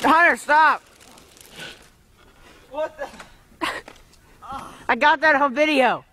Hunter, stop. What the? I got that on video.